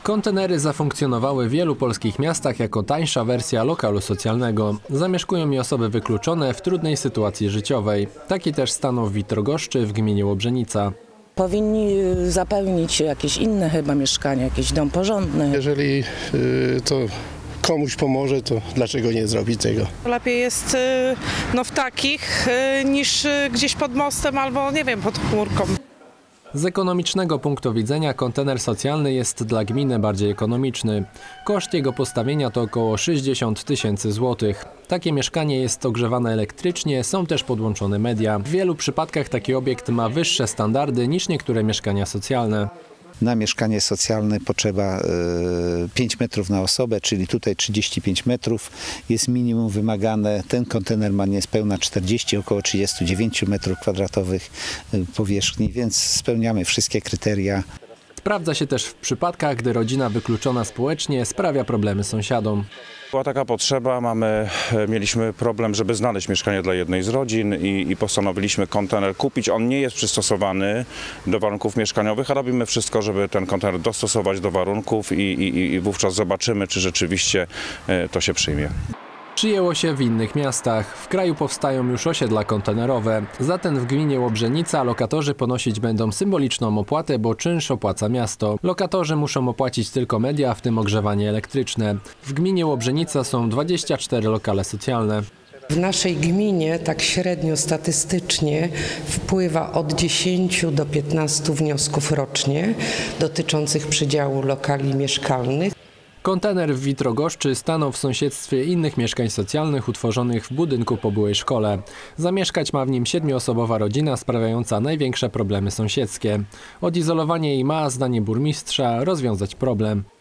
Kontenery zafunkcjonowały w wielu polskich miastach jako tańsza wersja lokalu socjalnego. Zamieszkują je osoby wykluczone w trudnej sytuacji życiowej. Taki też stanął w Witrogoszczy w gminie Łobrzenica. Powinni zapełnić jakieś inne chyba mieszkania, jakiś dom porządny. Jeżeli to komuś pomoże, to dlaczego nie zrobić tego? Lepiej jest w takich niż gdzieś pod mostem albo nie wiem, pod chmurką. Z ekonomicznego punktu widzenia kontener socjalny jest dla gminy bardziej ekonomiczny. Koszt jego postawienia to około 60 000 złotych. Takie mieszkanie jest ogrzewane elektrycznie, są też podłączone media. W wielu przypadkach taki obiekt ma wyższe standardy niż niektóre mieszkania socjalne. Na mieszkanie socjalne potrzeba 5 metrów na osobę, czyli tutaj 35 metrów jest minimum wymagane. Ten kontener ma niespełna 40, około 39 metrów kwadratowych powierzchni, więc spełniamy wszystkie kryteria. Sprawdza się też w przypadkach, gdy rodzina wykluczona społecznie sprawia problemy sąsiadom. Była taka potrzeba, mieliśmy problem, żeby znaleźć mieszkanie dla jednej z rodzin i postanowiliśmy kontener kupić. On nie jest przystosowany do warunków mieszkaniowych, a robimy wszystko, żeby ten kontener dostosować do warunków i wówczas zobaczymy, czy rzeczywiście to się przyjmie. Przyjęło się w innych miastach. W kraju powstają już osiedla kontenerowe. Za ten w gminie Łobrzenica lokatorzy ponosić będą symboliczną opłatę, bo czynsz opłaca miasto. Lokatorzy muszą opłacić tylko media, w tym ogrzewanie elektryczne. W gminie Łobrzenica są 24 lokale socjalne. W naszej gminie tak średnio statystycznie wpływa od 10 do 15 wniosków rocznie dotyczących przydziału lokali mieszkalnych. Kontener w Witrogoszczy stanął w sąsiedztwie innych mieszkań socjalnych utworzonych w budynku po byłej szkole. Zamieszkać ma w nim 7-osobowa rodzina sprawiająca największe problemy sąsiedzkie. Odizolowanie jej ma, zdaniem burmistrza, rozwiązać problem.